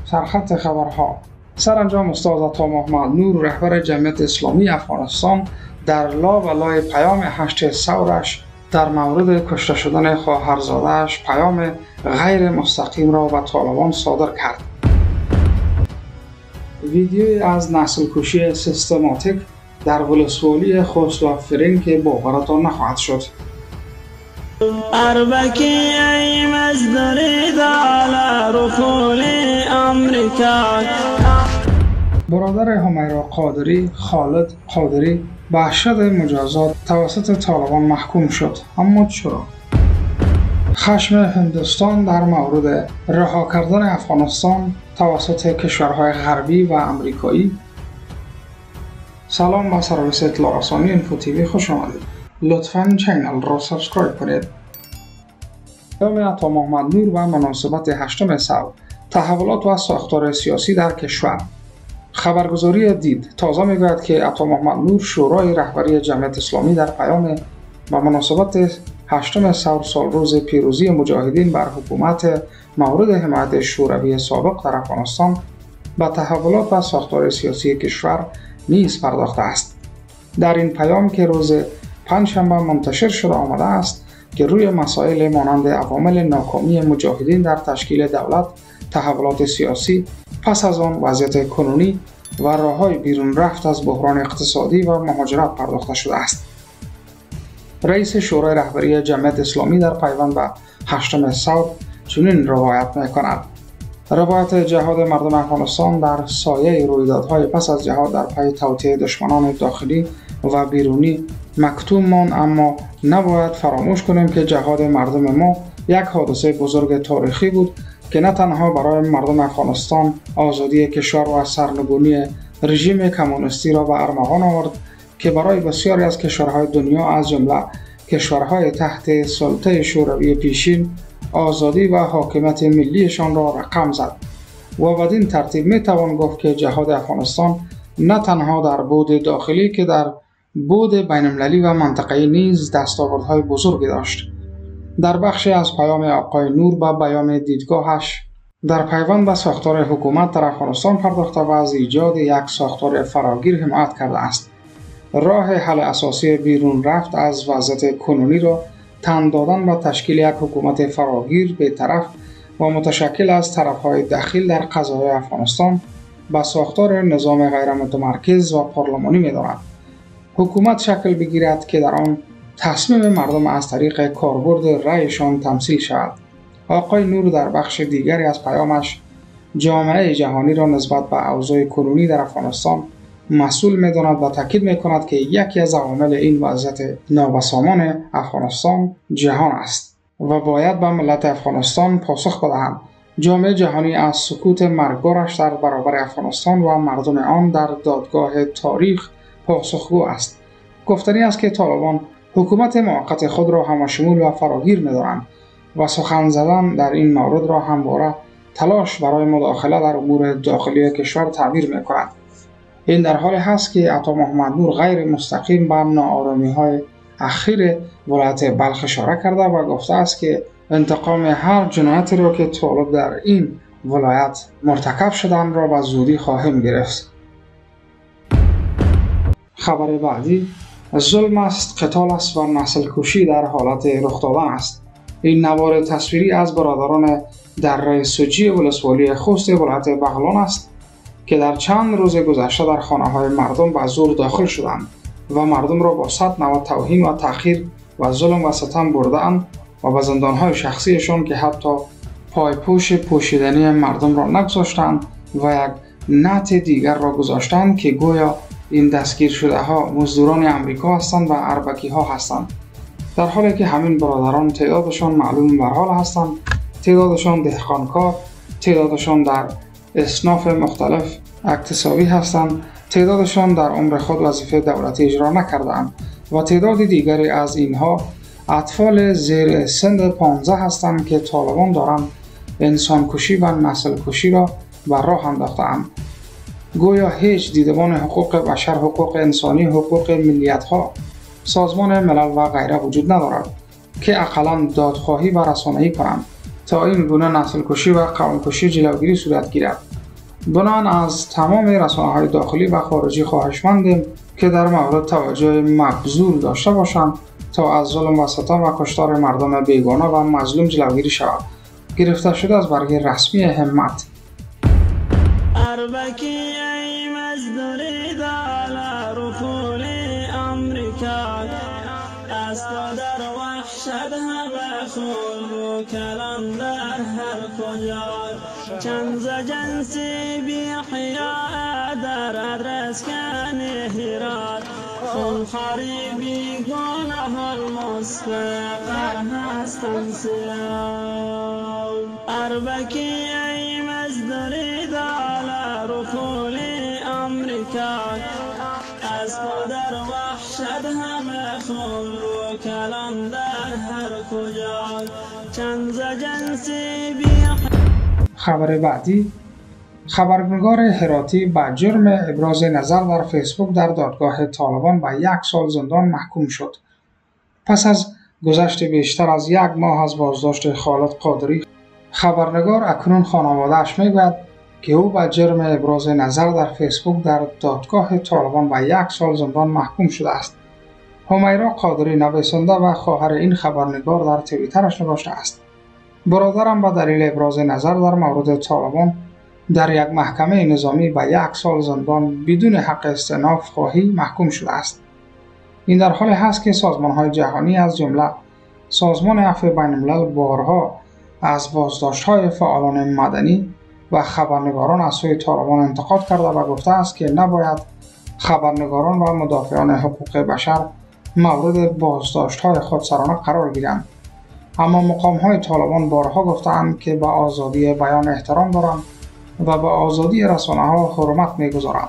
سرخط خبرها. سرانجام استاد عطا محمد نور رهبر جمعیت اسلامی افغانستان در لا و لای پیام 8 ثورش در مورد کشته شدن خواهرزاده‌اش پیام غیر مستقیم را به طالبان صادر کرد. ویدیویی از نسل کشی سیستماتیک در ولسوالی خوست و فرین که باورتان نخواهد شد. اربکی ای مزدوری دالا رکول امریکا. برادر همیرا قادری خالد قادری به اشد مجازات توسط طالبان محکوم شد. اما چرا؟ خشم هندوستان در مورد رها کردن افغانستان توسط کشورهای غربی و امریکایی. سلام، به سرویس اطلاع رسانی اینفو تیوی خوش آمدید. لطفاً چینل را سابسکرایب کنید. پیام عطا محمد نور و مناسبت 8 ثور، تحولات و ساختار سیاسی در کشور. خبرگزاری دید تازه میگوید که عطا محمد نور شورای رهبری جمعیت اسلامی در پیام با مناسبت 8 ثور سالروز پیروزی مجاهدین بر حکومت مورد حمایت شوروی سابق در افغانستان به تحولات و ساختار سیاسی کشور نیز پرداخته است. در این پیام که روز پنجشنبه منتشر شده آمده است که روی مسائل مانند عوامل ناکامی مجاهدین در تشکیل دولت، تحولات سیاسی پس از آن، وضعیت کنونی و راه‌های بیرون رفت از بحران اقتصادی و مهاجرت پرداخته شده است. رئیس شورای رهبری جمعیت اسلامی در پیوند به 8 ثور چنین روایت می‌کند: روایت جهاد مردم افغانستان در سایه رویدادهای پس از جهاد در پی توطئه دشمنان داخلی و بیرونی مکتوم ماند، اما نباید فراموش کنیم که جهاد مردم ما یک حادثه بزرگ تاریخی بود که نه تنها برای مردم افغانستان آزادی کشور و سرنگونی رژیم کمونیستی را به ارمغان آورد، که برای بسیاری از کشورهای دنیا از جمله کشورهای تحت سلطه شوروی پیشین آزادی و حاکمیت ملیشان را رقم زد و بدین ترتیب می توان گفت که جهاد افغانستان نه تنها در بعد داخلی که در بعد بین‌المللی و منطقه‌ای نیز دستاوردهای بزرگی داشت. در بخشی از پیام آقای نور به بیان دیدگاهش در پیوند به ساختار حکومت در افغانستان پرداخته و از ایجاد یک ساختار فراگیر حمایت کرده است. راه حل اساسی بیرون رفت از وضعیت کنونی را تن دادن به تشکیل یک حکومت فراگیر بی‌طرف و متشکل از طرف‌های دخیل در قضایای افغانستان به ساختار نظام غیر متمرکز و پارلمانی می‌داند. حکومت شکل بگیرد که در آن تصمیم مردم از طریق کاربرد رأیشان تمثیل شود. آقای نور در بخش دیگری از پیامش جامعه جهانی را نسبت به اوضاع کنونی در افغانستان مسئول می‌داند و تاکید می‌کند که یکی از عوامل این وضعیت نابسامان افغانستان جهان است و باید به ملت افغانستان پاسخ بدهند. جامعه جهانی از سکوت مرگبارش در برابر افغانستان و مردم آن در دادگاه تاریخ پاسخگو است. گفتنی است که طالبان حکومت موقت خود را همشمول و فراگیر می‌دانند و سخن زدن در این مورد را همواره تلاش برای مداخله در امور داخلی کشور تعبیر می‌کنند. این در حالی هست که عطا محمد نور غیر مستقیم به ناآرامی‌های اخیر ولایت بلخ اشاره کرده و گفته است که انتقام هر جنایتی را که طالب در این ولایت مرتکب شدند را به زودی خواهیم گرفت. خبر بعدی: ظلم است، قتال است و نسل کشی در حالت رخ دادن است. این نوار تصویری از برادران دره سوجی ولسوالی خوست ولایت بغلان است که در چند روز گذشته در خانه‌های مردم به زور داخل شدند و مردم را با صد نوع توهین و تحقیر و ظلم و ستم برده‌اند و به زندان‌های شخصیشان که حتی پایپوش پوشیدنی مردم را نگذاشتند و یک نعت دیگر را گذاشتند که گویا این دستگیر شده ها مزدوران امریکا هستند و اربکی ها هستند، در حالی که همین برادران تعدادشان معلوم بر حال هستند، تعدادشان دهقانکار، تعدادشان در اصناف مختلف اکتسابی هستند، تعدادشان در عمر خود وظیفه دولتی اجرا نکردند و تعداد دیگری از اینها اطفال زیر سن 15 هستند که طالبان دارند انسان کشی و نسل کشی را بر راه انداخته‌اند. گویا هیچ دیدبان حقوق بشر، حقوق انسانی، حقوق ملیت‌ها، سازمان ملل و غیره وجود ندارد که اقلاً دادخواهی و رسانه‌ای کنند تا این گونه نسل کشی و قوم کشی جلوگیری صورت گیرد. بنان از تمام رسانه‌های داخلی و خارجی خواهشمندیم که در مورد توجه مبذول داشته باشند تا از ظلم و ستم و کشتار مردم بیگانه و مظلوم جلوگیری شود. گرفته شده از برگه رسمی همت. اربکی ای مزدوری دالا رفول امریکا از تو در وحشت همه خون رو کلم در هر کجا چند ز جنسی بی حیا در ادرس کنی هیرات خونخواری بیگانه المصفقه هستن سیاه اربکی ای مزدوری دالا رفول امریکا از تو در وحشت همه خون رو کلم در هر کجا چند ز جنسی بی. خبر بعدی: خبرنگار هراتی با جرم ابراز نظر در فیسبوک در دادگاه طالبان به 1 سال زندان محکوم شد. پس از گذشت بیشتر از 1 ماه از بازداشت خالد قادری، خبرنگار اکنون خانواده‌اش میگوید که او با جرم ابراز نظر در فیسبوک در دادگاه طالبان به 1 سال زندان محکوم شده است. همیرا قادری، نویسنده و خواهر این خبرنگار، در توییترش نوشته است: برادرم به دلیل ابراز نظر در مورد طالبان در یک محکمه نظامی به 1 سال زندان بدون حق استئناف خواهی محکوم شده است. این در حالی است که سازمان‌های جهانی از جمله سازمان عفو بین‌الملل بارها از بازداشت‌های فعالان مدنی و خبرنگاران از سوی طالبان انتقاد کرده و گفته است که نباید خبرنگاران و مدافعان حقوق بشر مورد بازداشت‌های خودسرانه قرار گیرند. اما مقام‌های طالبان بارها گفتند که به آزادی بیان احترام دارند و به آزادی رسانه‌ها حرمت می‌گذارند.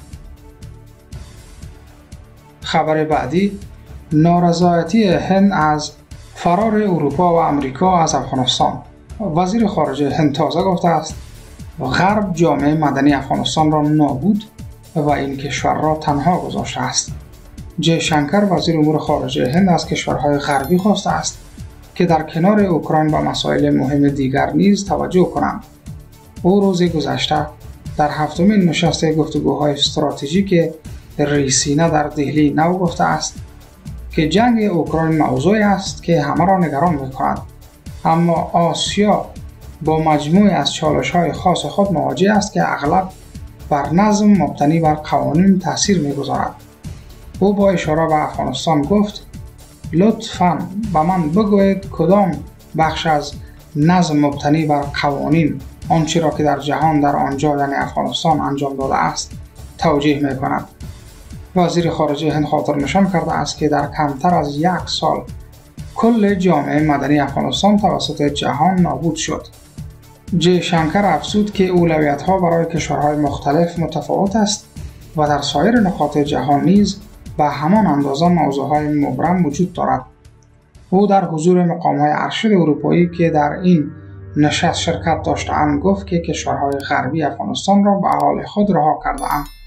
خبر بعدی: نارضایتی هند از فرار اروپا و امریکا از افغانستان. وزیر خارجه هند تازه گفته است غرب جامعه مدنی افغانستان را نابود و این کشور را تنها گذاشته است. جی شنکر، وزیر امور خارجه هند، از کشورهای غربی خواسته است که در کنار اوکراین به مسائل مهم دیگر نیز توجه کنند. او روز گذشته در 7مین نشست گفتگوهای استراتژیک ریسینه در دهلی نو گفته است که جنگ اوکراین موضوعی است که همه را نگران می‌کند، اما آسیا با مجموعی از چالش‌های خاص خود مواجه است که اغلب بر نظم مبتنی بر قوانین تأثیر می‌گذارد. او با اشاره به افغانستان گفت: لطفاً به من بگویید کدام بخش از نظم مبتنی بر قوانین آنچه را که در جهان در آنجا یعنی افغانستان انجام داده است توجیه می‌کند. وزیر خارجه هند خاطر نشان کرده است که در کمتر از 1 سال کل جامعه مدنی افغانستان توسط جهان نابود شد. جی شنکر افزود که اولویت‌ها برای کشورهای مختلف متفاوت است و در سایر نقاط جهان نیز به همان اندازه موضوعهای مبرم وجود دارد. او در حضور مقام‌های ارشد اروپایی که در این نشست شرکت داشته‌اند گفت که کشورهای غربی افغانستان را به حال خود رها کرده‌اند.